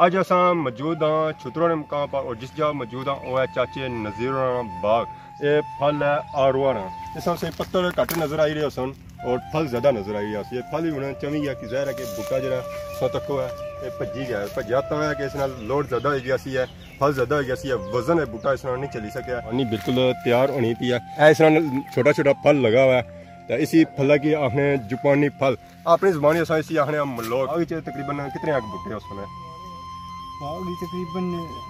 अज अस मौजूद हाँ छुतरों मकाम पर और जिस जगह मौजूद हाँ वह है चाचे नज़ीर बाग। ये फल है आरवान। इस पत्तर घट नज़र आई रहे सन और फल ज़्यादा नज़र आई रहा। ये फल ही होना चवी गया कि ज़ाहिर है कि बूटा जो सो तको है ये भजी गया। भजा तो है कि इस लोड ज़्यादा हो गया है, फल ज़्यादा हो गया, वजन है बूटा इस नहीं चली सकिया। पानी बिल्कुल तैयार होनी पी है। इस छोटा छोटा फल लगा हुआ है तो इसी फल की आखने जुपानी फल अपनी जबानी इसी आखने मलोक। तकरीबन कितने आग बूटे उस समय तकरीबन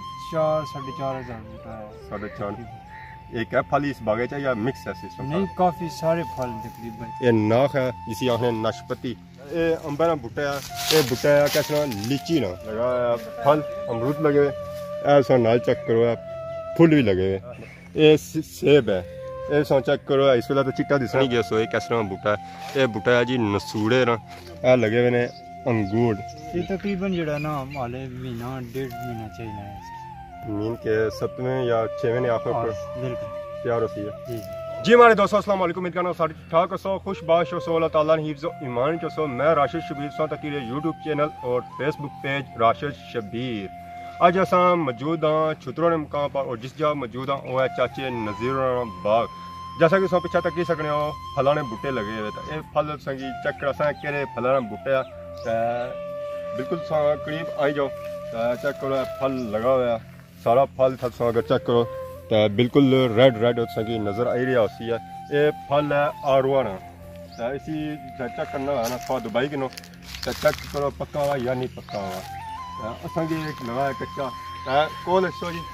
4-4.5 हज़ार बूटा है। 4.5 एक है फल इस बागे चा या मिक्स है सिस्टम? नहीं, काफी सारे फल तकरीबन। ये नाख है जिसी आखने नाशपति। ये अंबर ना बूटा है, ये बूटा है कैसा लीची ना लगा है, फल अमरूद लगे हुए ऐसा नाल चेक करो है, फुल भी लगे हुए। ये सेब है, ये सो चेक करो है, इस वेला तो चिट्टा दिस नहीं गया। सो ये कैसा बूटा है, ये बूटा है जी नसूड़े ना ए लगे हुए ने अंगूर। ये तकरीबन जड़ा ना हाले महीना 1.5 महीना चाहिए है मीन के 7वें या 6वें आखिर पर बिल्कुल तैयार होती है। जी जी हमारे दोस्तों अस्सलाम वालेकुम। उम्मीद करना सारी ठीक ठाक हो, खुशबाश हो, अल्लाह ताला ने हिफ्ज़ ईमान चो। मैं राशिद शबीर सो तक यूट्यूब चैनल और फेसबुक पेज राशिद शबीर। अज अस मौजूद हाँ छुतरों मकाम पर और जिस जगह मौजूद हाँ वह है चाचे नज़ीर बाग। जैसा कि पिछा तक ही सकने हो फलों ने बूटे लगे हुए। तो ये फल संगी चेक कर कि फलों ने बूटे बिल्कुल करीब आई जाओ चेक करो फल लगा हुआ सारा फल था अगर चेक करो तो बिल्कुल रेड रेड की नज़र आई रही होती है। ये फल है आरवान। तो इसी चेक करना है ना थोड़ा दुबई किनो तो चेक करो पक्का हुआ या नहीं पक्का हुआ। असा लगा है कच्चा कौन सो जी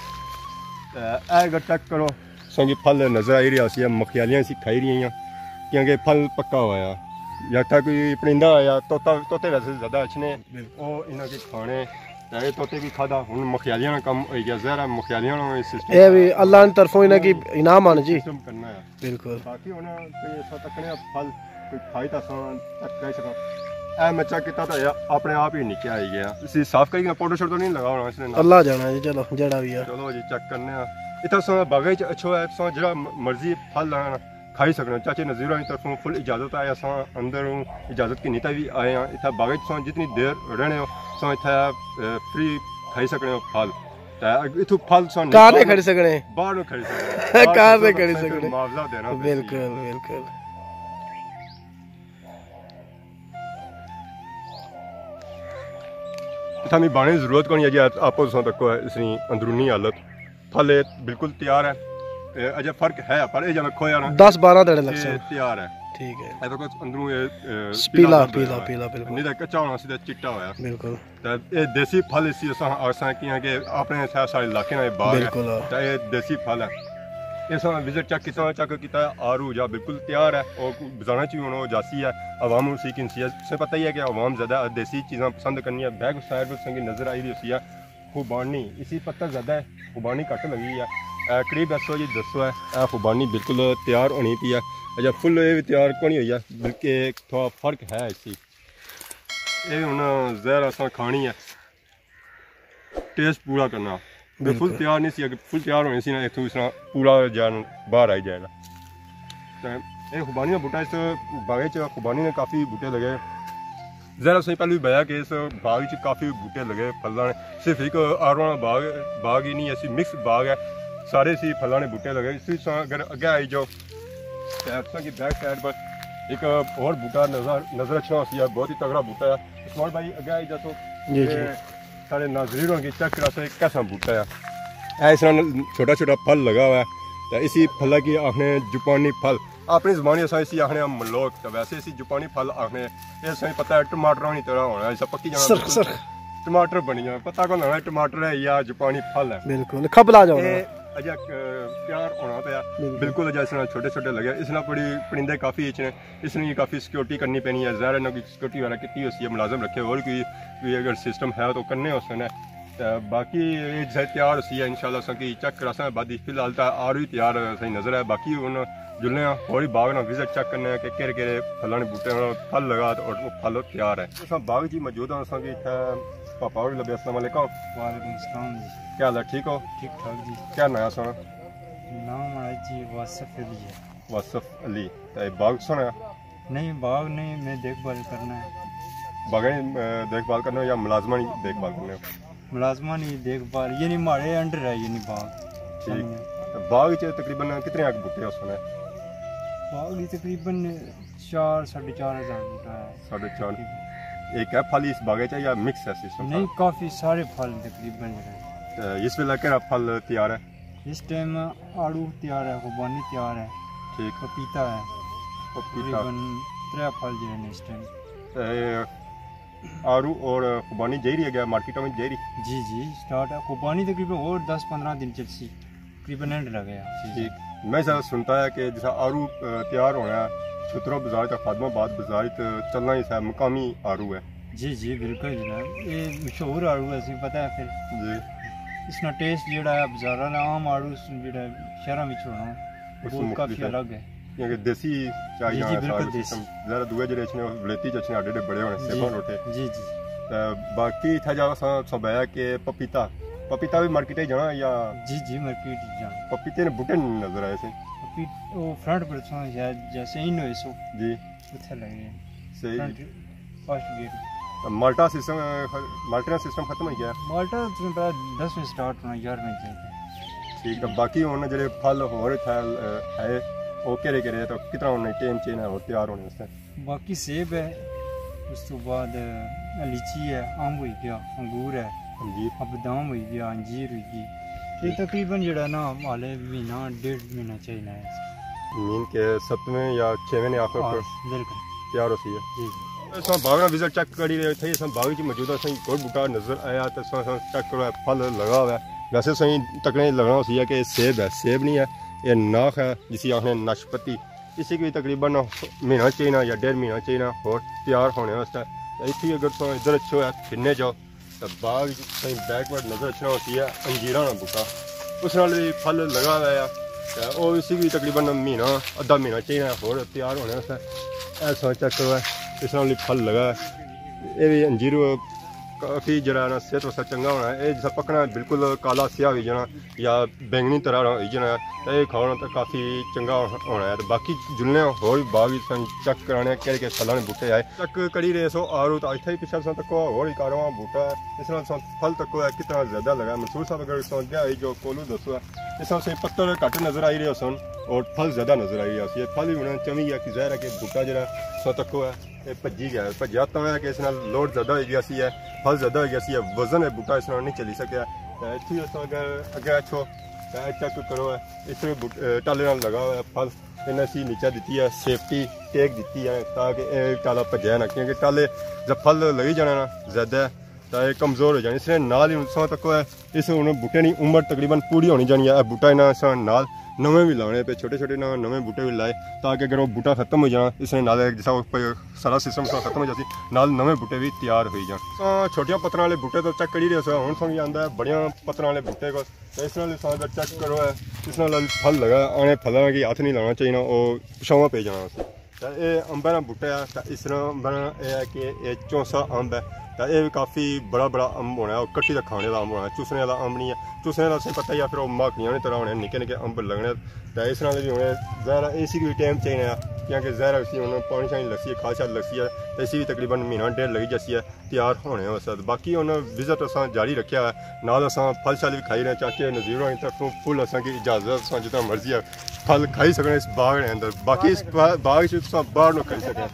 अगर चेक करो संगी फल नज़र आई रही होती है। मखियालियाँ सी खाई रही हैं क्योंकि फल पक्का हुआ है या था कोई परिंदा आया तोते वैसे ज़्यादा अच्छे ने वो इन्हों के खाने ये तोते भी खादा हूँ मखियालियां का कम हो गया। ज़रा मखियालियां ये भी अल्लाह ने तरफों इन्हें की इनाम आने जी सिस्टम करना है बिल्कुल। बाकी होना कोई ऐसा तकने फल कोई खाई ता तक कह सका ए मैं चेक किया तो अपने आप ही नीचे आई गया। इसी साफ करी फोटो शोटो नहीं लगा होना इसने अल्लाह जाना जी। चलो जड़ा भी है चलो जी चेक करने इतना सो बागे अच्छो है सो जरा मर्जी फल लाना खाई सकना। चाचे नज़ीर की तरफों फुल इजाजत है अस अंदर इजाजत की नीता भी आए हैं। इतना बागे सो जितनी देर रहने हो सो इतना फ्री खाई सकने हो फल। इथु फल सो कार नहीं खड़ी सकने बाहर खड़ी सकने कार नहीं खड़ी सकने मुआवजा देना बिल्कुल बिल्कुल। इतना मी बाने की जरूरत को नहीं है आपो सो तक इसकी अंदरूनी हालत फल बिल्कुल तैयार है। अजय फर्क है पर जब खोया ना 10-12 दड़े लग सकते तैयार है ठीक है। ए तो अंदरों पीला पीला पीला बिल्कुल नहीं तो कच्चा होना सीधा चिट्टा होया बिल्कुल। तो ये देसी फल इसी असा किया कि अपने सारे इलाके में बाग बिल्कुल तो ये देसी फल है। इस विजिट चेक किया आरू जा बिल्कुल तैयार है और बजाना चाहिए उन्होंने जासी है अवाम उसी की से पता ही है कि अवाम ज़्यादा देसी चीज़ें पसंद करनी है। बैग साइड पर संगी नज़र आई रही है खुबानी इसी पत्ता ज़्यादा है खुबानी घट लगी है करीब 10 है खुबानी बिल्कुल तैयार होनी पी है। अच्छा फुल ये भी तैयार को नहीं हुई है बल्कि थोड़ा फर्क है इसी ये हूँ जहर अस खानी है टेस्ट पूरा करना फुल तैयार नहीं सी। अगर फुल तैयार होनी सी ना इतों इस पूरा जान बाहर आई जाएगा। तो ये खुबानी का बूटा इस बागे च खुबानी ने काफ़ी बूटे लगे। जरा सही पहले भी बताया कि इस बाग च काफ़ी बूटे लगे फलों ने सिर्फ एक आरवाना बाग ही नहीं ऐसी मिक्स बाग है सारे इसी फलों ने बूटे लगे। इसी अगर अगे आई जाओ की बैक साइड पर एक और बूटा नजर अच्छा होती है बहुत ही तगड़ा बूटा है। इस्माइल भाई अगे आई जाओ सारे नाज़रीन की चेक करा से कैसा बूटा है इस छोटा छोटा फल लगा हुआ है। तो इसी फल की आखने जुपानी फल अपनी जबानी इसी आखने मलोक। तो वैसे इसी जुपानी फल आखने ये सही पता है टमाटर की तरह होना ऐसा पक्की जाना टमाटर बनी जाए पता कौन होना टमाटर है या जुपानी फल है बिल्कुल खबला जाओ अजा प्यार होना पाया बिल्कुल अजा इसना छोटे छोटे लगे इसना बड़ी परिंदे काफ़ी इचने इसने काफ़ी सिक्योरिटी करनी पैनी है। ज़ाहिर है सिक्योरिटी वगैरह कितनी होती है मुलाजम रखे और कोई अगर सिस्टम है तो करने उसने बाकी ये तैयार होती है इंशाल्लाह सकी चेक करा बादी फिलहाल तो आ रही तैयार सही नज़र है। बाकी हूँ जुलने और बाग ना विजिट चेक करने कि केड़े फलों ने बूटे फल लगा और वो फल तैयार है। बाग जी मौजूद है पापा और लगे अस्सलाम वालेकुम। वालेकुम सलाम जी क्या हाल है ठीक हो? ठीक ठाक जी। क्या नया सुना? नाम है जी वासिफ अली है। वासिफ अली तो बाग सुना? नहीं बाग नहीं मैं देखभाल करना है बागें देखभाल करने हो या मुलाजमा नहीं देखभाल करने हो? मुलाजमा नहीं देखभाल ये नहीं हमारे अंडर है ये नहीं बाग। ठीक। बाग च तकरीबन कितने आग बूटे उस समय? बाग की तकरीबन 4-4.5 हज़ार बूटा है। 4.5 एक है फल इस बागे च या मिक्स है सिस्टम? नहीं काफ़ी सारे फल तकरीबन इस वेला केड़ा फल तैयार है? इस टाइम आड़ू तैयार है, खुबानी तैयार है, ठीक। पपीता है, पपीता तकरीबन 3 फल जो है इस टाइम। आड़ू और खुबानी जहरी है गया मार्केटों में जहरी? जी जी स्टार्ट है, खुबानी तकरीबन और 10-15 दिन चलसी, तकरीबन एंड लग गया। ठीक। मैं सर सुनता है कि जैसा आड़ू तैयार होना है छुतरो बाजार तक खादमाबाद बाजार चलना ही है मुकामी आड़ू है? जी जी बिल्कुल जनाब, ये मशहूर आड़ू है, असें पता है फिर जी। इसका टेस्ट जोड़ा है बाजारा ना आम आड़ू जोड़ा शहर में होना वो काफ़ी अलग है। क्योंकि देसी चाहिए जी, बिल्कुल देसी। जरा दुए जेह्ड़े ने वलेती च ने आडे बड़े होने सेबा रोटे। जी जी बाकी इत्थै जा सब है कि पपीता भी मार्केट जाना या? जी जी मार्केट जाना। पपीते ने बूटे नजर आए थे वो फ्रंट पर शायद जैसे इन हुए सो जी उथे लगे सही। फर्स्ट गेट माल्टा सिस्टम खत्म हो गया? माल्टा 10 में स्टार्ट होना 11 में जाएगा। ठीक है। बाकी उन्होंने जेह्ड़े फल होर है वो केह्ड़े केह्ड़े तो कितना उन्हें टाइम चाहिए और तैयार होने वास्ते? बाकी सेब है, उस तो बाद लीची है, अंब हो गया, अंगूर है, अंजीर, बदाम हो गया, अंजीर हो गई। ये तकरीबन जड़ा ना हाले महीना 1.5 महीना चाहिए है मीन के 7वें या 6वें ने आखिर पर बिल्कुल तैयार होती है। जी असां बाग में विजिट चेक करी रहे थे, असां बाग च मौजूद असें कोई बूटा नजर आया तो असां चेक करो फल लगा हुआ है। वैसे सही तकने लगना उसी है कि सेब है, सेब नहीं है, ये नाख है जिसे आखने नाशपति। इसी की तकरीबन महीना चाहिए या 1.5 महीना चाहिए और तैयार होने वास्ते। इतनी अगर तुम इधर अच्छो है फिरने जाओ तो बाग सही बैकवर्ड नजर अच्छना होती है अंजीरा ना बूटा, उस नाल भी फल लगा हुआ है और इसी की तकरीबन महीना अद्धा महीना चाहिए और तैयार होने वास्ते। ऐसा चेक करो इस नाल भी फल लगा है। ये भी अंजीर काफ़ी जरा ना सेहत वास्ते चंगा होना है। जिस पकना बिल्कुल काला स्याह हो जाना या बैंगनी तरह हो जाना तो ये खाना तो काफ़ी चंगा होना है। तो बाकी जुलने होर बाग चेक कराने केह्ड़े केह्ड़े फलों के बूटे आए चेक करी रहे सो आरू तो इतना ही पिछले तको होर कारो बूटा है। इस फल तको है कितना ज़्यादा लगा मंसूर साहब अगर क्या जो कोलू दसो है इस से पत्तर घट नजर आई रहे सन और फल ज़्यादा नजर आई रहा है। फल भी होना चमी है कि जहर है कि बूटा जरा सो तको है भजी गया भजा तो है कि इस लोड ज़्यादा हो गया सी है, फल ज़्यादा हो गया सी है, वजन है बूटा इस नहीं चली सकिया। इतनी अगर अगे अच्छो चेक करो इस टाले लगा हुआ है फल इन्हें सी नीचा दी है सेफ्टी टेक दी है ताकि टाला भजा ना, क्योंकि टाले जब फल लगी जाना ना ज़्यादा तो ये कमज़ोर हो जानी। इसने नाल ही तक है इस हूँ बूटे की उम्र तकरीबन पूरी होनी जानी है। बूटा इन्हें नाल नवे भी लाने पे छोटे छोटे नवे बूटे भी लाए ताकि अगर वो बूटा खत्म हो जाना इसने नाल जिसा सारा सिस्टम खत्म हो जाती नाल नवे बूटे भी तैयार हो जान। छोटिया पत्तर वाले बूटे तो चेक करी रहे हूँ समझ आता है बड़िया पत्तर वाले बूटे को तो इस अगर चेक करो है इस फल लगा आने फलों की हथ नहीं लाना चाहिए वो पिछावा पे जाना। तो ये अंबा का बूटा है तो इस अंबा यह है कि ये चौंसा अंब है तो यह भी काफ़ी बड़ा अंब होना है और कट्टी का खाने का अंब होना है, चूसने वाला अंब नहीं है। चूसने वाला पता ही है फिर वो माखनियां की तरह होने निके निके अंब लगने तो इस भी होने जहर इसी भी टाइम चाहिए क्योंकि जहर इसी हूँ पानी शानी लगती है खाद शाद लगती है तो इसी भी तकरीबन महीना 1.5 लगी जैसी है तैयार होने वास्ते। बाकी उन्हें विजिट अस जारी रखा है नाल अस फल शल भी खाई रहे चाचे नज़ीर की तरफों फुल असेंगी इजाजत जितना मर्जी है फल खाई सकने इस बाग के अंदर, बाकी इस बाग बाहर न खाई सकें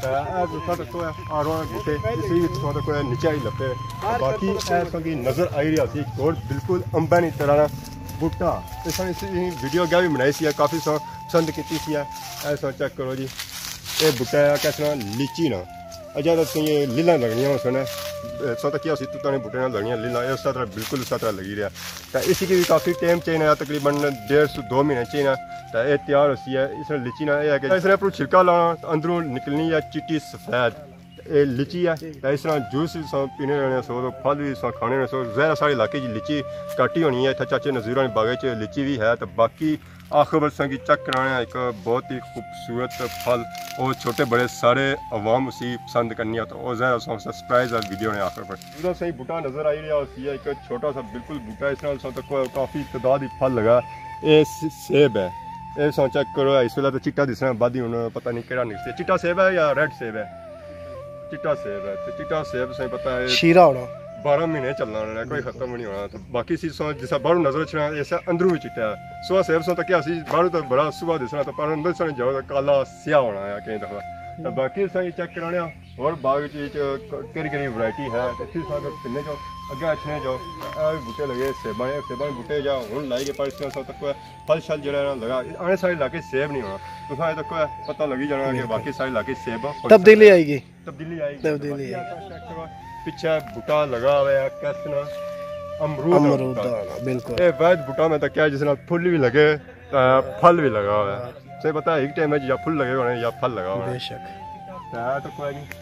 बूटे इसी नीचे ही लपे बाकी ऐसी नजर आई रही थी और बिल्कुल अंबा की तरह बूटा इस वीडियो क्या भी बनाई सी काफ़ी पसंद की ऐसा चेक करो जी ये बूटा है कैसा लीची ना अजय तो ये लीला लगनिया सन सो तक क्या तुताने बूटे लगनिया लीला उस तरह बिल्कुल उस तरह लगी रहा तो इसी की भी काफ़ी टाइम चाहिए तकरीबन 1.5 से 2 महीने चाहिए तो ये तैयार होती है। इसमें लीची ना है कि इसने पर छिलका लाना अंदरों निकलनी है चिट्टी सफ़ेद ये लीची है इस तरह जूस पीने रहने सो तो फल भी खाने सो जहर साढ़े इलाके की लीची घट ही होनी है। इतना चाचे नज़ीरा बागे च लीची भी है तो बाकी आखिर बरसा की चेक कराना एक बहुत ही खूबसूरत फल और छोटे बड़े सारे अवाम उसी पसंद करनी है तो वो जहर सरप्राइज है वीडियो ने आखिर पर पूरा सही बूटा नज़र आई रहा है एक छोटा सा बिल्कुल बूटा इस तक काफ़ी तादाद ही फल लगा ये सेब है ये चेक करो इस वेला तो चिट्टा दिसना बादी हूँ पता नहीं केड़ा निकलता चिट्टा सेब है या रेड सेब है चिट्टा सेब है तो चिट्टा सेब से पता है शीरा होना 12 महीने चलना है कोई खत्म नहीं होना तो बाकी चीज सो जिसा बाहर नजर छना ऐसा अंदरों भी चिट्टा है सुबह सेब सो तक क्या सी बाहर तो बड़ा सुबह दिसना तो पर अंदर से जाओ तो काला स्याह होना है कई दफा तो बाकी सही चेक कराने और बाग चीज केरी वैरायटी है इतनी सारे पिन्ने जो अगे अच्छे जो बूटे लगे सेबा बूटे जा हूँ लाई के पर सब तक फल शल जरा लगा आने सारे इलाके सेब नहीं होना तो सारे तक पता लगी जाना कि बाकी सारे इलाके सेब तब्दीली आएगी तब्दीली पीछे बूटा लगा हुआ है कैसे अमरूद बिल्कुल ये वैद बूटा में तो क्या जिसना फुल भी लगे फल भी लगा हुआ है सही पता है एक टाइम में या फुल लगे हुए या फल लगा हुआ है बेशक तो कोई नहीं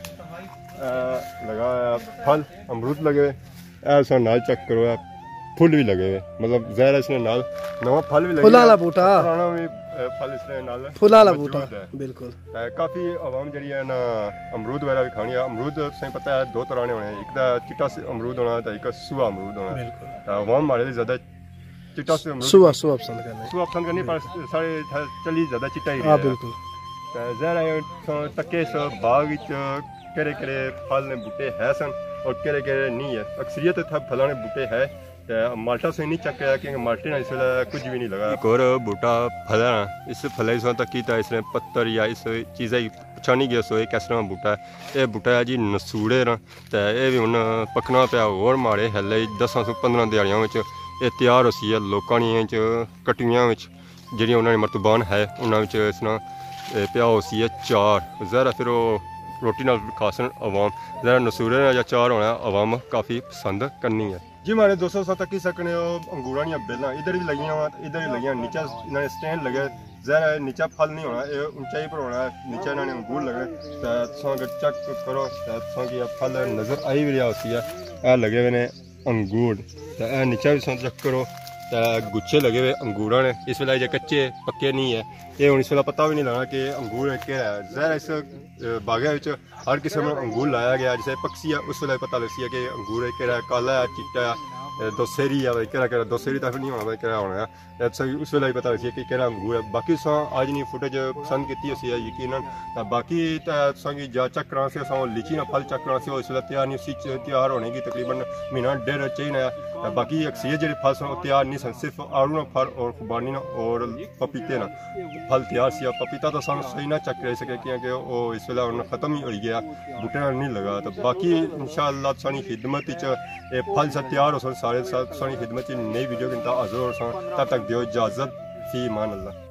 लगा फल अमरूद लगे हुए ऐसा नाल चेक करो फुल भी लगे हुए मतलब ज़ाहिर है इसने नाल नवा फल भी लगे फुलाला बूटा पुराना भी फल इसने नाल फुलाला बूटा बिल्कुल काफ़ी आवाम जड़ी है ना अमरूद वगैरह भी खानी है अमरूद सही पता है दो तरह होने एक तो चिट्टा अमरूद होना तो एक सूहा अमरूद होना बिल्कुल आवाम हमारे ज़्यादा चिट्टा से अमरूद सुबह पसंद करने पर सारे चली ज़्यादा चिट्टा ही हाँ बिल्कुल ज़ाहिर है तके बाग केड़े फल ने बूटे है सन और केड़े नहीं है अक्सरियत फलाने बूटे है माल्टा से नहीं चेक किया क्योंकि माल्टे ना इस कुछ भी नहीं लगा एक और बूटा फला इस फल तक की इसने पत्तर या इस चीज़ें पछानी गया सो किस तरह बूटा है ये बूटा है जी नसूड़े न तो ये भी हूँ पकना पाया और माड़े हल्ले 10-15 दिहाड़ियों ये तैयार हो सी है लोगों कटियां जी उन्होंने मरतबान है उन्होंने इसना पिया हो सी है चार ज़रा फिर रोटी नाल खासन आवाम ज़रा नसूरे या चार होना आवाम काफ़ी पसंद करनी है जी हमारे 200 तक ही सकने अंगूरा बेला इधर भी लगी हुआ इधर भी लगी नीचा इन्होंने स्टैंड लगे ज़रा नीचा फल नहीं होना ये ऊंचाई पर होना है नीचा इन्होंने अंगूर लगे तो चेक करो तो फल नज़र आई भी रहा होती है लगे हुए ने अंगूर तो नीचा भी चेक करो तो गुच्छे लगे हुए अंगूर ने इस वेला कच्चे पक्के नहीं है ये हूँ इस वेला पता भी नहीं लगना कि अंगूर क्या है ज़ाहिर इस बागे हर किस्म का अंगूर लाया गया जैसे पक्षी है उस वेला पता लगी है कि अंगूर केड़ा काला है चिट्टा है दोसेरी है केड़ा दोसेरी तक नहीं होना केड़ा होना है उस वेला पता लगी है कि केड़ा अंगूर है बाकी आज नहीं फुटेज पसंद की यकीन बाकी जा चेक करा से लीची ना फल चेक करा से इस वेला तैयार नहीं तैयार होने की तकरीबन महीना 1.5 चाहिए बाकी अक्सरियत जो फल सन तैयार नहीं सन सिर्फ आड़ू ना फल और खुबानी ना और पपीते ना फल तैयार सी पपीता तो सानू सही ना चेक कर सके क्योंकि वो इस वेला खत्म ही हो गया बूटे नहीं लगा तो बाकी इंशाअल्लाह सानी खिदमत फल से तैयार हो सन सारे सानी खिदमत नई वीडियो के हाजिर हो सन तब तक दियो इजाज़त फी ईमान अल्लाह।